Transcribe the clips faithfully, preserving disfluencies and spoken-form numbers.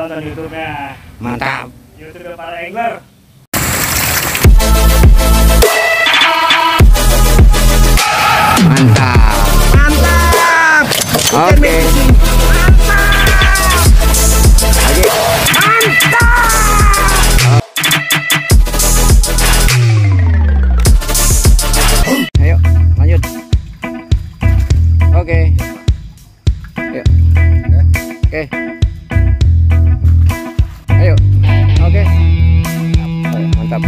tonton YouTube-nya. Mantap. YouTube para angler. Mantap. Mantap. Oke. Mantap. Lagi. Mantap. Ayo, lanjut. Oke. Ayo. Oke. Ayo. Oke. Ayo, mantap.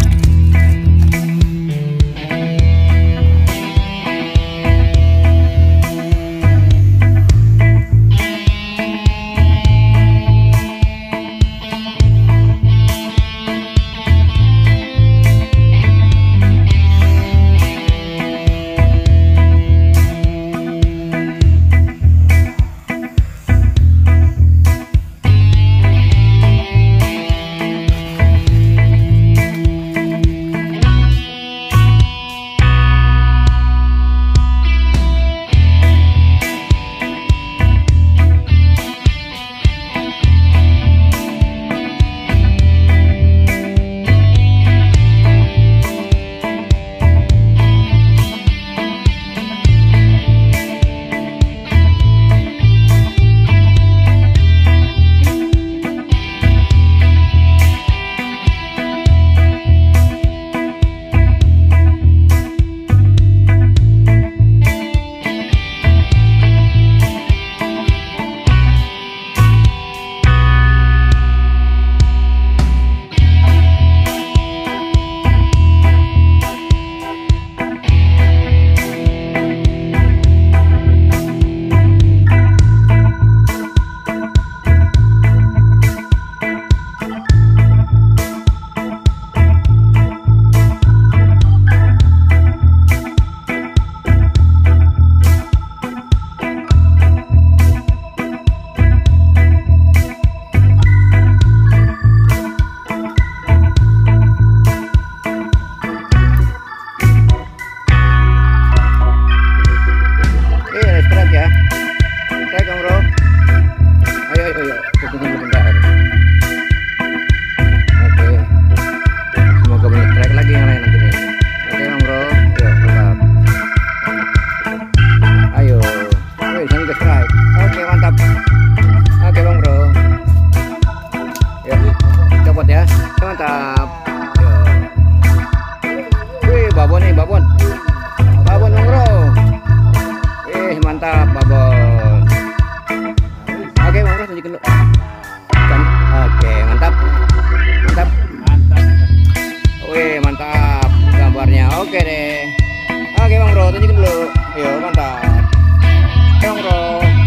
Mantap. Wih, babon nih, babon. Babon Bang Bro. Wih, mantap babon. Oke, Bang Bro, tunjukin dulu. Kan. Oke, mantap. Mantap. Mantap. Wih, mantap gambarnya. Oke deh. Oke, Bang Bro, tunjukin dulu. Yo, mantap. Oke, Bang Bro.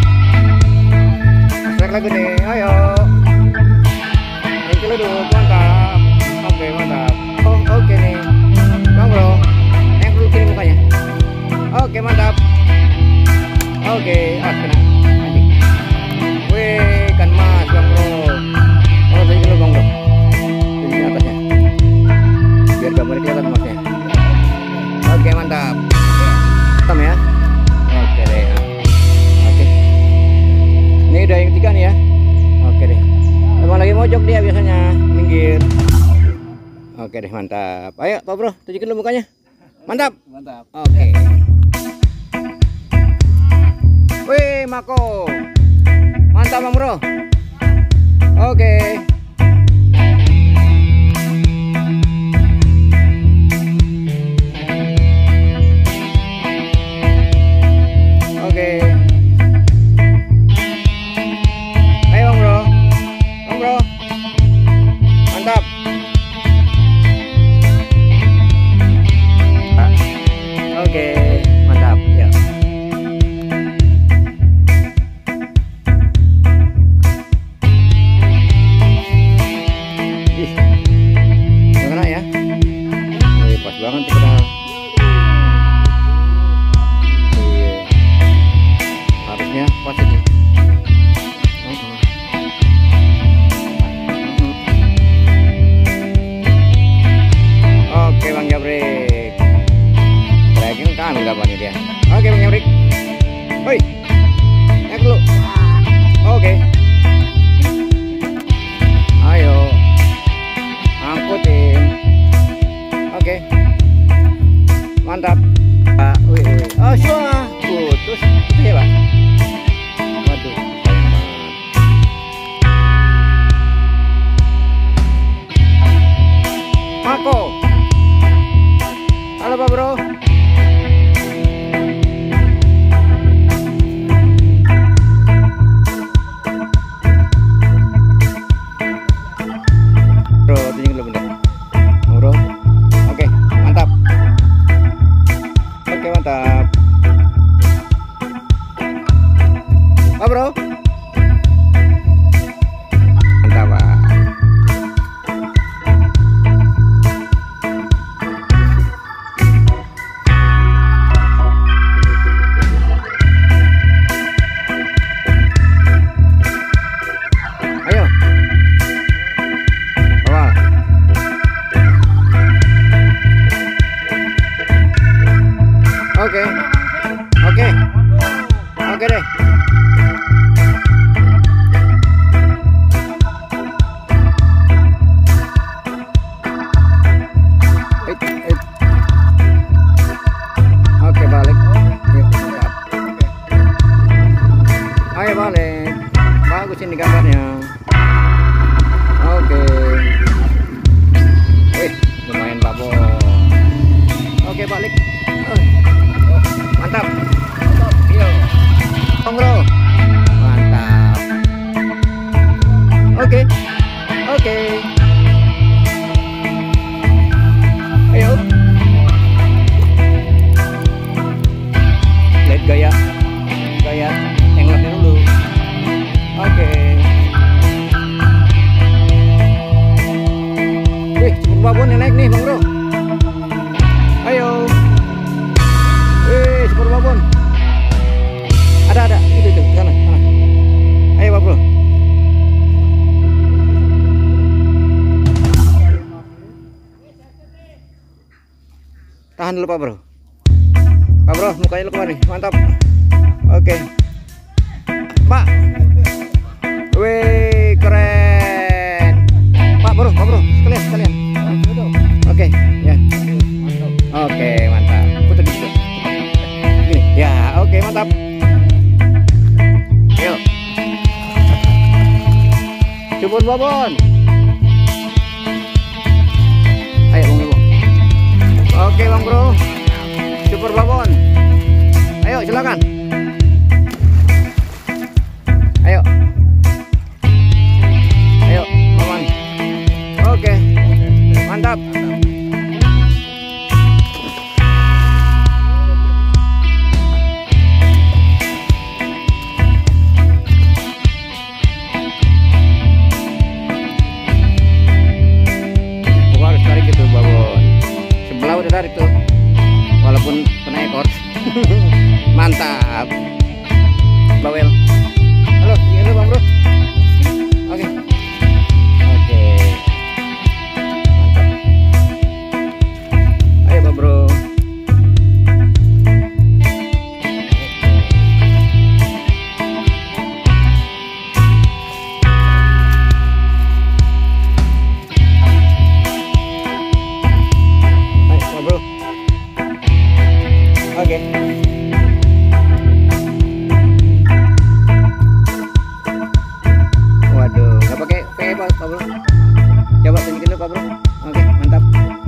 Strike lagi nih. Ayo. Tunjukin dulu, mantap. Oke, mantap. Oh, oke nih. Bang Bro, yang dulu kiri mukanya. Oke, mantap. Oke, ah kena. Anjing. Wih, kan mas Bang Bro. Oh, tunjukin dulu Bang Bro. Tunjukin atasnya. Biar gambarnya kelihatan masnya. Oke, mantap. Hitam ya. Oke deh. Oke. Ini udah yang ketiga nih ya. Oke deh. Emang lagi mojok dia biasanya, minggir. Oke deh, mantap. Ayo Pak Bro, tunjukin dulu mukanya. Mantap. Mantap. Oke. Wih, Mako. Mantap Bang Bro. Oke. Oke. Ayo Bang Bro. Bang Bro. Mantap. Oke, mantap. Ya. Joko. Halo Pak Bro. Bro, tunjuk dulu bentar. Bro. Oke, mantap. Oke, mantap. Pak Bro. Mantap, Pak. Ayo. Awal. Oke. Oke. Oke deh. It, it. Oke, balik. Yuk, mantap. Ayo balik. Bagus ini gambarnya. Oke. Wih, lumayan babo. Oke, balik. Oh, mantap. Yuk. Bro. Mantap. Oke. Oke. Ayo. Lihat gaya. Gaya anglernya dulu. Oke. Wih, super babon yang naik nih, Bang Bro. Ayo. Wih, super babon. Ada ada, itu itu, sana, sana. Ayo, Pak Bro. Tahan dulu, Pak Bro. Pak Bro, mukanya lu keluar nih, mantap. Oke. Pak. Wih, keren. Pak Bro, Pak Bro, sekalian, sekalian. Oke, ya. Oke, mantap. Putar di situ. Gini, ya, oke, mantap. Yuk. Subun babon. Ayo, Bang Bro. Oke, Bang Bro. Super babon. Ayo, silakan. Ayo. Ayo, aman. Oke. Mantap. Gua harus tarik itu babon. Sebelah udah tarik tuh. Walaupun kena ekor. Mantap. Bawel. Halo, ini Bang Bro. Oke. Oke. Mantap. Ayo Bang Bro. Ayo Bang Bro. Oke. Waduh, nggak pakai pakai apa, Pak Bro? Coba tunjukin dulu, Pak Bro. Oke, mantap.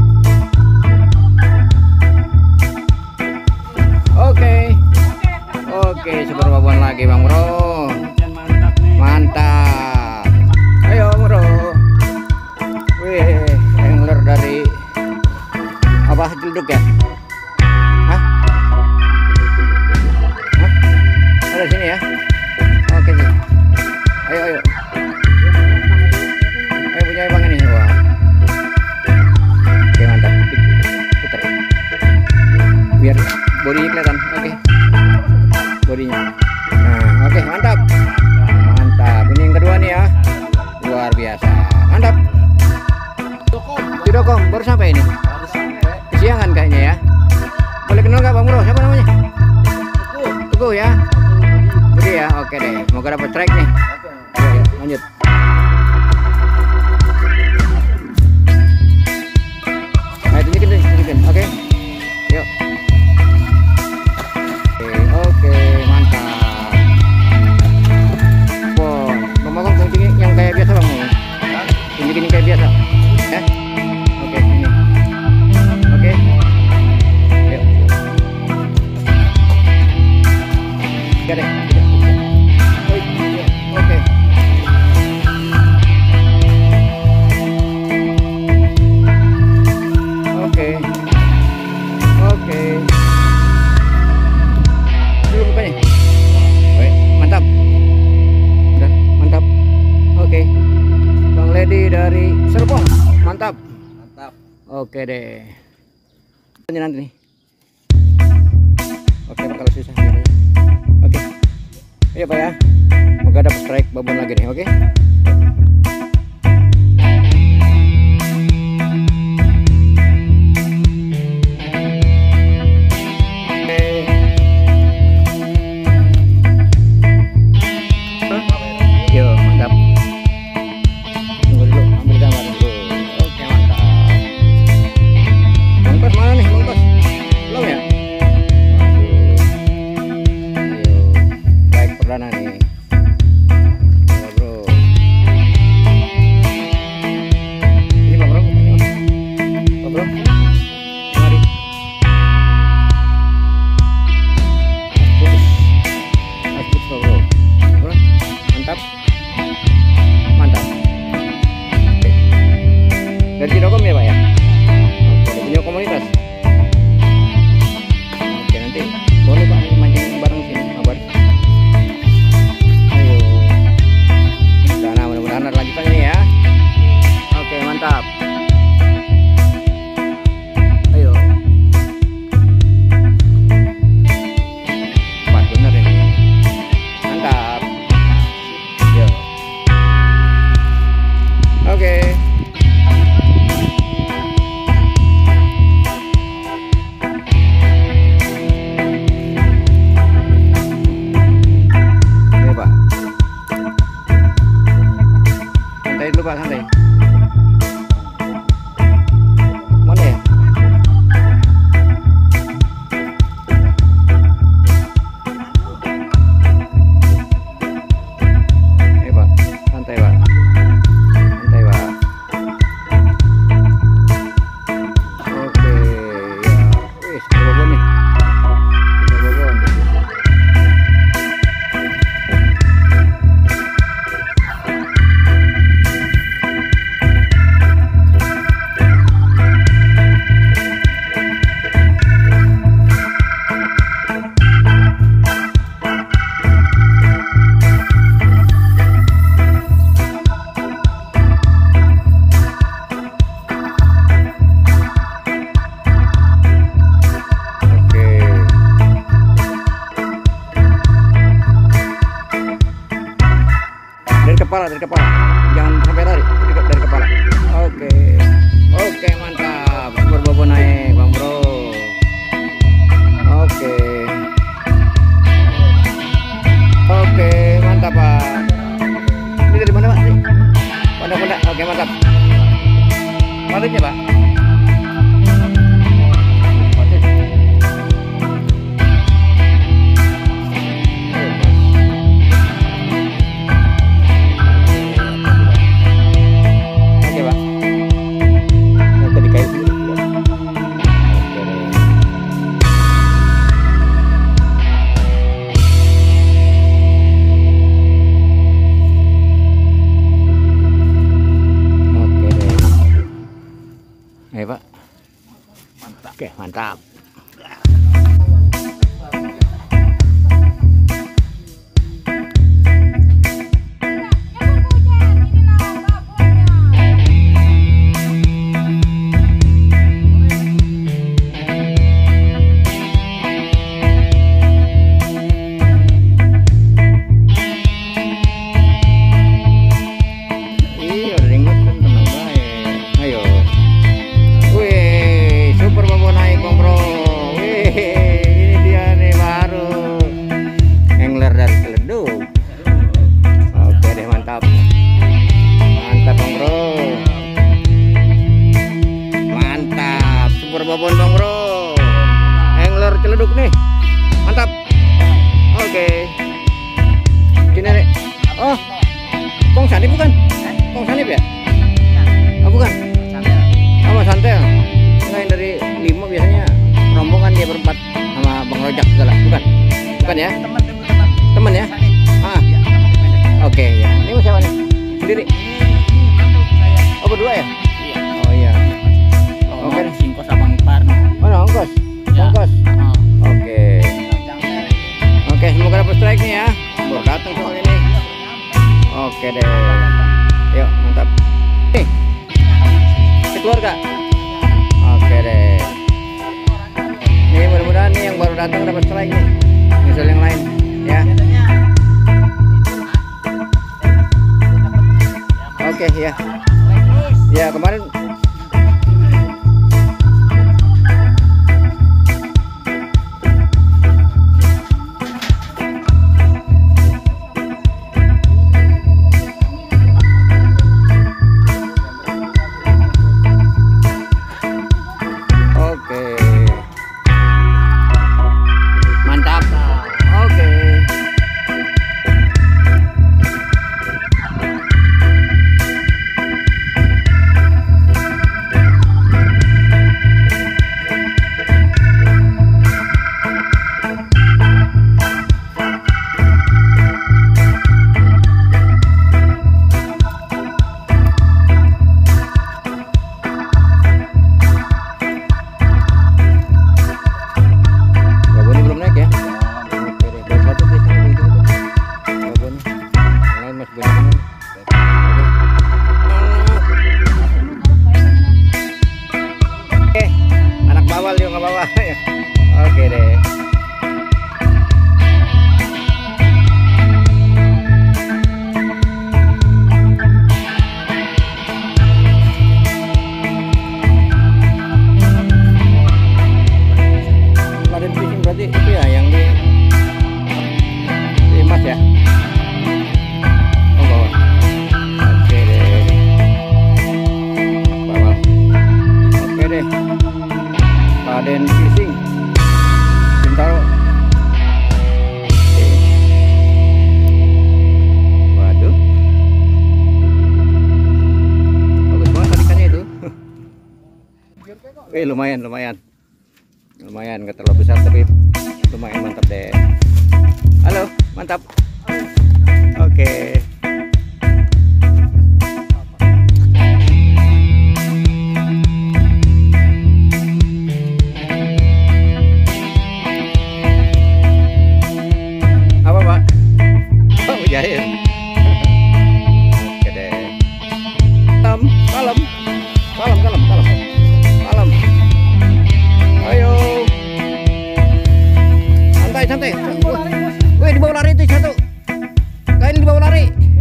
Oke. Oke, super babon lagi, Bang Bro. Mantap nih. Mantap. Ayo, Bang Bro. Wih, angler dari apa? Jelduk ya? Hah? Hah? Ada sini ya? Oke sih. Ayo, ayo. Ayo punya Bang ini. Wah. Oke, mantap. Putar. Biar bodinya kelihatan. Oke. Bodinya. Nah, oke, mantap. Mantap. Ini yang kedua nih ya. Luar biasa. Mantap. Sudah kok, baru sampai ini. Kesiangan kayaknya ya. Boleh kenal nggak Bang Bro? Siapa namanya? Teguh. Teguh ya. Budi ya. Oke deh. Semoga dapat track nih. Oke, yuk, lanjut. Nah, tunjukin deh, tunjukin. Oke. Yuk. Oke, oke, mantap. Wow, Bang Bang tunjukin yang kayak biasa Bang. Tunjukin yang kayak biasa. Ya. Oke, ini. Oke deh. Ini nanti nih. Oke Pak, kalau susah biar aja. Oke. Iya Pak ya. Semoga dapat strike babon lagi nih, oke? Yo, mantap. Tunggu dulu, ambil gambar dulu. Oke, mantap. Bangkos mana nih, bangkos? Belum ya? Waduh. Ayo, baik perdana nih. Ayo, bro. Ini Pak Bro, ayo. Pak Bro. Mari. Putus. Putus, Pak Bro. Bro, mantap. Mantap. Oke. Dari Cidokom ya Pak ya? Oke, punya komunitas. Oke, nanti boleh Pak mancing bareng sini, kabar. Ayo. Nah, mudah-mudahan ada lanjutan ini ya. Oke, mantap. Ayo. Pas bener ini. Mantap. Yo. Oke. Oke, Pak. Santai dulu Pak, santai. Mana ya? Oke Pak, santai Pak. Santai Pak. Oke, ya. Wih, sepuluh babon nih. sepuluh babon. Oke. Dari kepala, dari kepala. Jangan sampai lari, dari, dari kepala. Oke. Oke, mantap. Super babon naik, Bang Bro. Oke. Oke, mantap Pak. Ini dari mana Pak? Ini. Pondok-pondok. Oke, mantap. Motifnya Pak. Motif. Oke Pak. Yang tadi kayu dulu. Oke. Oke deh. Ayo Pak. Mantap. Oke, mantap. Iya, udah inget kan, tenang baik. Ayo. Wih, super babon naik Bang Bro. Wih, ini dia nih baru. Angler dari Ciledug. Oke deh, mantap. Mantap Bang Bro. Mantap, super babon Bang Bro. Angler Ciledug nih. Mantap. Oke. Sini nih. Oh, Kong Sanip bukan? Kong Sanip ya? Oh, bukan. Oh, Mas Santel. Enggak, yang dari lima biasanya rombongan dia berempat sama Bang Rojak segala. Bukan? Bukan ya? Teman ya? Ah. Oke, ya. Ini mau siapa nih? Sendiri? Oh, berdua ya? Oh iya. Oke. Singkos abang ipar. Mana ongkos? Ongkos. Oke. Oke, semoga dapat strike nih ya. Baru datang soal ini. Oke deh. Yuk, mantap. Oke deh. Nih mudah-mudahan nih yang baru datang dapat strike nih. Misal yang lain ya. Oke ya. Ya kemarin oke deh. Laden fishing berarti itu ya yang di di emas ya. Oh bawah. Oke deh. Bawah. Oke deh. Laden fishing. Bintaro. Waduh. Bagus banget tarikannya itu. Eh lumayan, lumayan. Lumayan nggak terlalu besar tapi lumayan mantap deh. Halo, mantap. Oke. Jahil. Oke deh. Kalem, kalem, kalem, kalem, kalem, kalem. Ayo. Santai, santai. Wih, di bawah lari itu satu. Kain di bawah lari.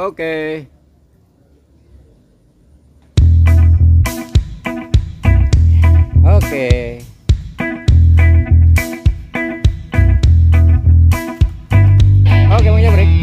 Oke. Oke. Oke, mau break.